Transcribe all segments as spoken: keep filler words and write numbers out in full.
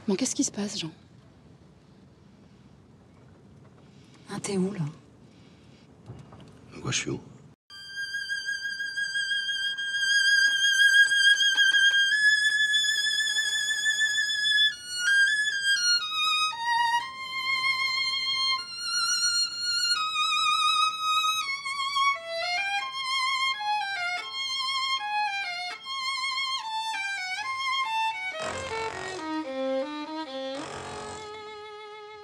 Bon, qu'est-ce qui se passe, Jean? Hein, t'es où, là? Moi, je suis où?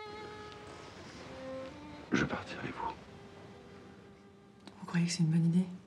Je partirai, vous. Vous croyez que c'est une bonne idée?